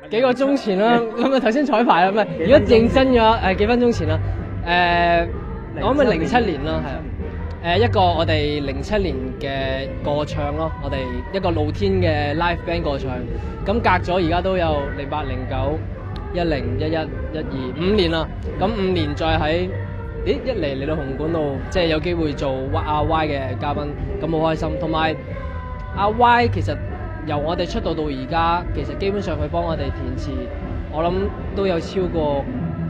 幾個鐘前啦，咁啊頭先彩排啦，唔係，如果認真嘅話，幾分鐘前啦，我諗係07年啦，係啊，一個我哋07年嘅個唱咯，我哋一個露天嘅 live band 個唱，咁隔咗而家都有08、09、10、11、12 5年啦，咁5年再喺一嚟到紅館度，即係有機會做阿 Y 嘅嘉賓，咁好開心，同埋阿 Y 其實由我哋出道到而家，其實基本上佢幫我哋填詞，我諗都有超過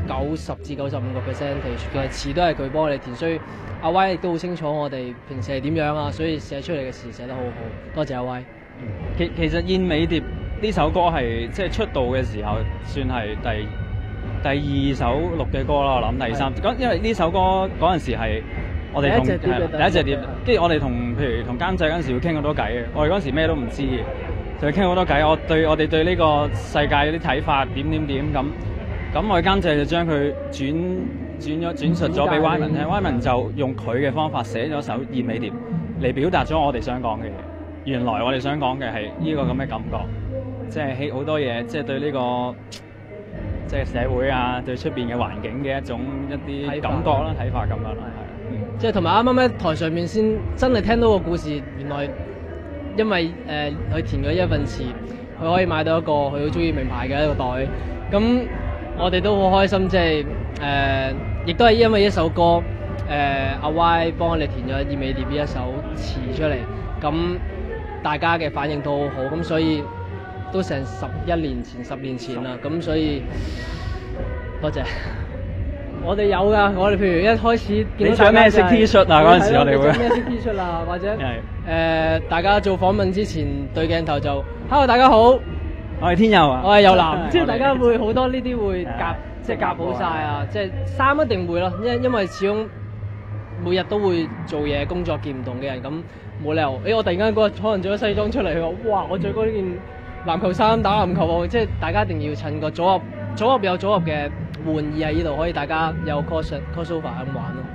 90至95%嘅詞都係佢幫我哋填，所以阿 Y 亦都好清楚我哋平時係點樣啊，所以寫出嚟嘅詞寫得好好，多謝阿 Y。 其實《燕尾蝶》呢首歌係即係出道嘅時候算係第二首錄嘅歌啦，我諗第三。咁因為呢首歌嗰陣時係我哋同第一隻碟，跟住我哋譬如同監製嗰陣時會傾好多偈嘅。我哋嗰陣時咩都唔知嘅，就傾好多偈。我哋對呢個世界嗰啲睇法點咁。咁我哋監製就將佢轉述咗俾 Wyman 聽，Wyman 就用佢嘅方法寫咗首《燕尾蝶》嚟表達咗我哋想講嘅嘢。原來我哋想講嘅係呢個咁嘅感覺，即係好多嘢，即係對呢個即係社會啊，對出邊嘅環境嘅一啲感覺啦、睇法咁樣啦，係。 即係同埋啱啱喺台上面先真係聽到個故事，原來因為佢填咗一份詞，佢可以買到一個佢好中意名牌嘅一個袋，咁我哋都好開心，即係亦都係因為一首歌，阿 Y 幫我哋填咗《燕尾蝶》呢一首詞出嚟，咁大家嘅反應都好好，咁所以都成10年前啦，咁所以多謝。我哋有㗎，我哋譬如一開始見到大家咩色 T 恤啊？嗰陣時我哋會咩色 T 恤啊，或者大家做訪問之前對鏡頭就 Hello 大家好， 我係天佑啊， 我係游南，即係大家會好多呢啲會夾，即係夾好晒啊！即係衫一定會咯，因為始終每日都會做嘢工作見唔同嘅人，咁冇理由我突然間嗰日可能着咗西裝出嚟，佢話哇我着過呢件籃球衫打籃球喎，即係大家一定要襯個組合有組合嘅玩意喺呢度，可以大家有 crossover 咁玩咯。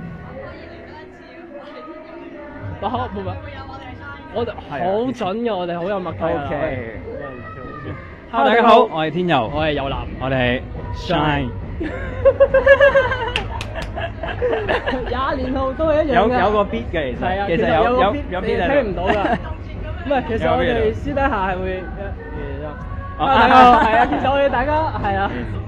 我哋好準嘅，我哋好有默契。 Hello 大家好，我係天佑， 我係游南， 我哋係 Shine。 20年後都係一樣嘅。 有個 beat 嘅其實， 係啊， 其實有 beat 你聽唔到㗎。唔係，其實我哋私底下係會。 大家好， 係啊，其實我哋大家係啊。